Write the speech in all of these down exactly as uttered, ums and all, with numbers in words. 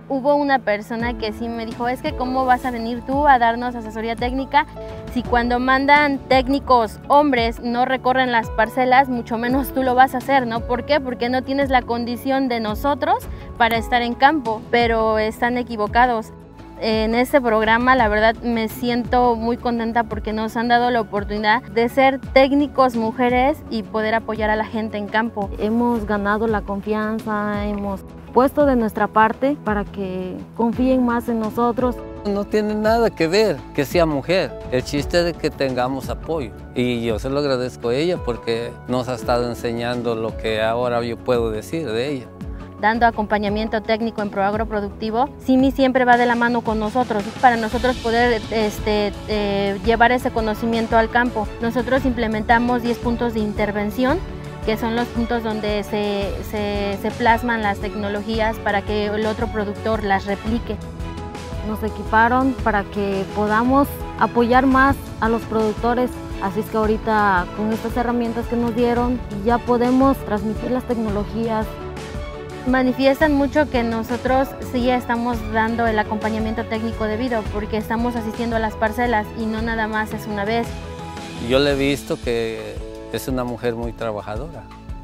Hubo una persona que sí me dijo, es que ¿cómo vas a venir tú a darnos asesoría técnica si cuando mandan técnicos hombres no recorren las parcelas, mucho menos tú lo vas a hacer, ¿no? ¿Por qué? Porque no tienes la condición de nosotros para estar en campo, pero están equivocados. En este programa la verdad me siento muy contenta porque nos han dado la oportunidad de ser técnicos mujeres y poder apoyar a la gente en campo. Hemos ganado la confianza, hemos puesto de nuestra parte para que confíen más en nosotros. No tiene nada que ver que sea mujer, el chiste es de que tengamos apoyo y yo se lo agradezco a ella porque nos ha estado enseñando lo que ahora yo puedo decir de ella. Dando acompañamiento técnico en Proagro Productivo, Simi siempre va de la mano con nosotros para nosotros poder este, eh, llevar ese conocimiento al campo. Nosotros implementamos diez puntos de intervención, que son los puntos donde se, se, se plasman las tecnologías para que el otro productor las replique. Nos equiparon para que podamos apoyar más a los productores, así es que ahorita con estas herramientas que nos dieron ya podemos transmitir las tecnologías. Manifiestan mucho que nosotros sí estamos dando el acompañamiento técnico debido porque estamos asistiendo a las parcelas y no nada más es una vez. Yo le he visto que es una mujer muy trabajadora.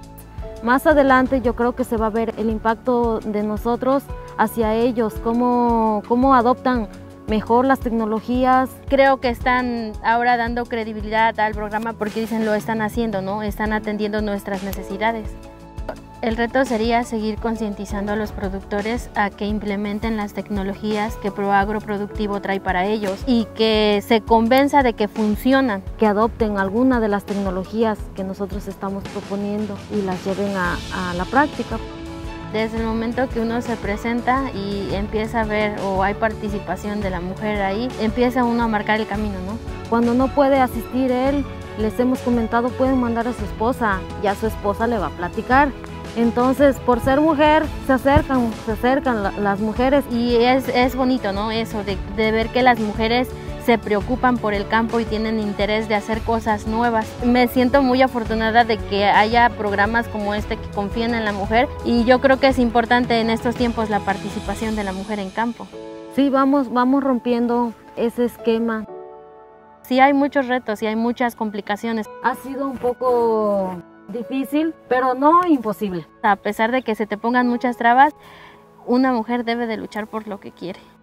Más adelante yo creo que se va a ver el impacto de nosotros hacia ellos, cómo, cómo adoptan mejor las tecnologías. Creo que están ahora dando credibilidad al programa porque dicen lo están haciendo, ¿no? Están atendiendo nuestras necesidades. El reto sería seguir concientizando a los productores a que implementen las tecnologías que Proagro Productivo trae para ellos y que se convenza de que funcionan. Que adopten alguna de las tecnologías que nosotros estamos proponiendo y las lleven a, a la práctica. Desde el momento que uno se presenta y empieza a ver o hay participación de la mujer ahí, empieza uno a marcar el camino, ¿no? Cuando no puede asistir él, les hemos comentado, pueden mandar a su esposa, ya su esposa le va a platicar. Entonces, por ser mujer, se acercan, se acercan la, las mujeres. Y es, es bonito, ¿no? Eso de, de ver que las mujeres se preocupan por el campo y tienen interés de hacer cosas nuevas. Me siento muy afortunada de que haya programas como este que confían en la mujer y yo creo que es importante en estos tiempos la participación de la mujer en campo. Sí, vamos, vamos rompiendo ese esquema. Sí hay muchos retos y hay muchas complicaciones. Ha sido un poco difícil, pero no imposible. A pesar de que se te pongan muchas trabas, una mujer debe de luchar por lo que quiere.